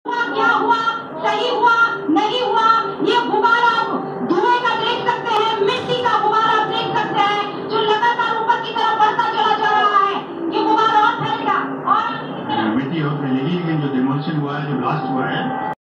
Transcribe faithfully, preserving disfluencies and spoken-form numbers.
क्या हुआ, सही हुआ, नहीं हुआ, ये गुब्बारा धुएं का देख सकते हैं, मिट्टी का गुब्बारा देख सकते हैं जो लगातार ऊपर की तरफ बढ़ता चला जा रहा है। ये गुब्बारा और फैलेगा और मिट्टी और फैलेगी, लेकिन जो डिमोलिशन हुआ है, जो ब्लास्ट हुआ है